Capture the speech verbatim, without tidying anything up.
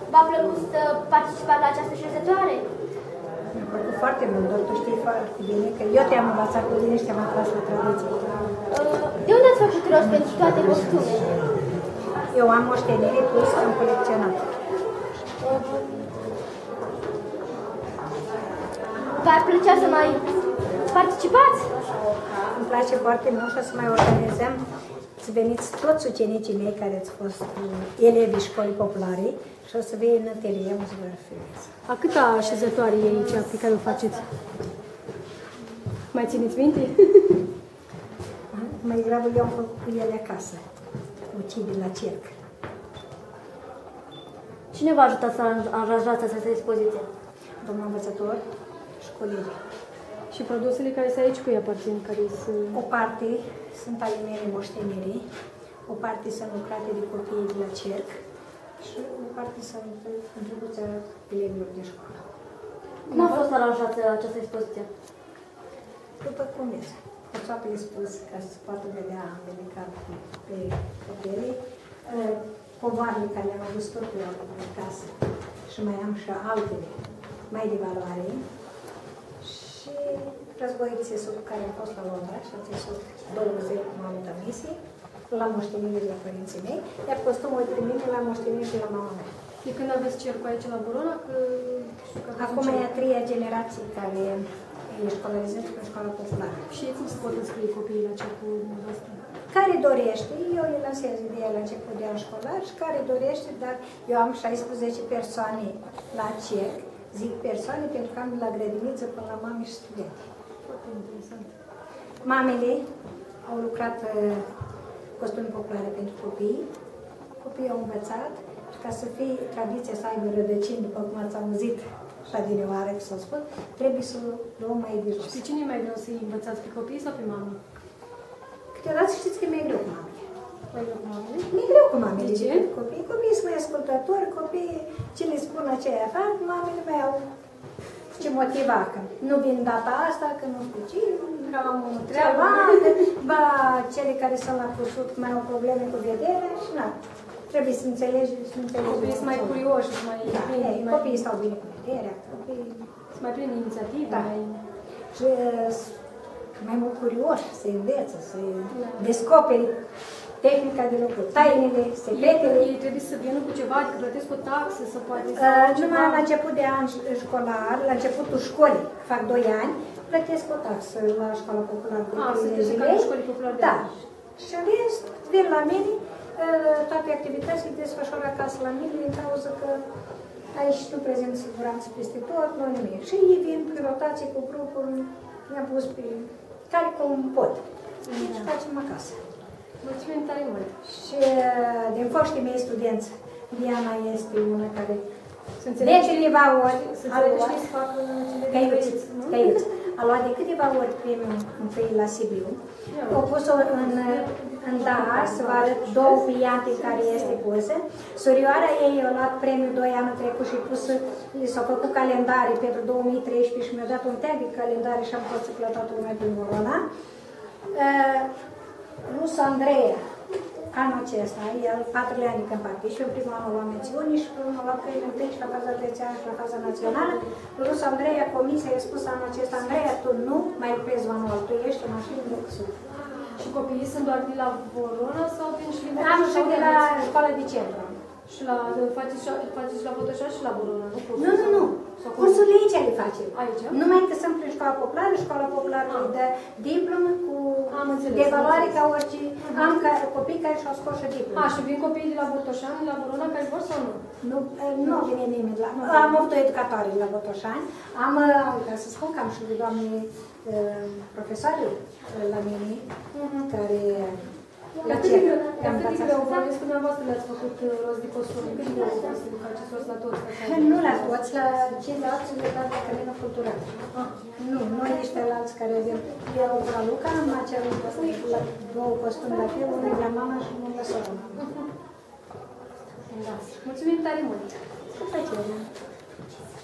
V-a plăcut să participați la această șezătoare? Mi-a plăcut foarte mult, dar tu știi foarte bine că eu te-am învățat cu tine și te-am atras la tradiție. De unde ați făcut rost pentru toate costumele? Eu am moștenire plus am colecționat. V-ar plăcea să mai participați? Îmi place foarte mult și o să mai organizăm să veniți toți ucenicii mei care ați fost elevii școlii populare și o să vină în terie, o să vă referiți. A câta așezătoare e aici pe care o faceți? Mai țineți minte? Mai degrabă eu am făcut cu ele acasă, ucide la cerc. Cine v-a ajutat să aranjați această expoziție? Domnul învățător și colegii. Și produsele care sunt aici, cui aparțin? Care sunt... O parte sunt ale mele moștenirii, o parte sunt lucrate de copiii de la cerc și o parte sunt contribuția elevilor de școală. Cum a fost aranjată această expoziție? După cum vezi, persoapele spus ca să se poată vedea ambele carte pe copere, covoarele care le-am adus tot eu în casă și mai am și altele mai de valoare și războiul țesut care a fost la Londra și a țesut două zile cum am avut misie la moștenire de la părinții mei, iar costumul de mine la moștenire de la mama mea. De când aveți cercul aici la Borona? Că... Acum e a treia generație care e școlarizează pe școala populară. Și cum se pot înscrie copiii la cercul vostru? Care dorește, eu le lansez ideea la început de an școlar și care dorește, dar eu am șaisprezece persoane la cerc, zic persoane pentru că am de la grădiniță până la mame și studenți. Foarte interesant. Mamele au lucrat uh, costume populare pentru copii, copiii au învățat și ca să fie tradiția să aibă rădăcini, după cum ați auzit și adinioară, că s-a spus, trebuie să o luăm mai de jos. Și pe cine e mai greu să-i învățați, pe copii sau pe mamă? Câteodată știți că e mai greu cu mamele. Mai greu cu mamele? Mi-e greu cu mamele. De ce? Copiii, copiii sunt mai ascultători, copiii ce le spun aceea fac, mamele mai au ce motiva, că nu vin data asta, că nu știu ce, că am o treabă, ba, cele care sunt la cusut mai au probleme cu vederea și na. Trebuie să înțelegi, să înțelegi. Copiii sunt mai curioși, mai da, plini. ei, mai... Copiii stau bine cu vederea, copiii... Sunt mai plini inițiative, da. mai... Și mai mult curioși, să învețe, să da. descoperi tehnica de lucru, tainele, secretele. Ei trebuie să vină cu ceva, adică plătesc o taxă, să poate să uh, Numai la început de an școlar, la începutul școlii, fac doi ani, plătesc o taxă la școala populară de treizeci de lei. Da. Și în rest, vin la mine, uh, toate activitățile desfășoară acasă la mine, din cauza că aici nu prezent siguranță peste tot, nu nimic. Și ei vin pe rotație cu grupuri, ne-am pus pe care cum pot. Și facem acasă. Mulțumim tare mult! Și din foștii mei studenți, Diana este una care de câteva ori a luat căiuți, căiuți. A luat de câteva ori premiul întâi la Sibiu. Au pus-o în, în Dar, să vă arăt două pliante care este pusă. Surioara ei a luat premiul doi anul trecut și pus, li s-au făcut calendare pentru două mii treisprezece și mi-a dat un teag de calendare și am fost să plătat una din Borona. Rusa Andreea, anul acesta, e al patrulea an când partic și în primul an la mențiuni și primul la căile întâi și la faza trețea și la faza națională. Rusa Andreea, comisia i-a spus anul acesta, Andreea, tu nu mai lucrezi manual, tu ești o mașină de cusut. Și copiii sunt doar de la Borona sau vin și din Am și de la școala de centru. Și la, faceți, faceți la Botoșani și la Borona, nu? Nu, nu, nu. Cursurile aici le facem. Aici? Numai că sunt prin școala populară, școala populară îi dă diplomă cu de valoare ca orice. Am copii care și-au scos și diplomă. A, și vin copiii de la Botoșani, la Borona, care vor sau nu? Nu, nu vine nimeni la... Am avut o educatoare de la Botoșani. Am, ca să spun că am și de doamne profesoare la mine, care... La cât de greu vorbesc dumneavoastră le-ați făcut rost de costume? Cât de greu a fost să faceți rost la toți? Nu la toți, la ceilalți legați de Cămină Culturală. Nu, noi niște alți care avem. Eu cu Raluca am cerut la două costume la fiu, unul la mama și unul la sora mama. Mulțumim tare mult! Cu plăcere!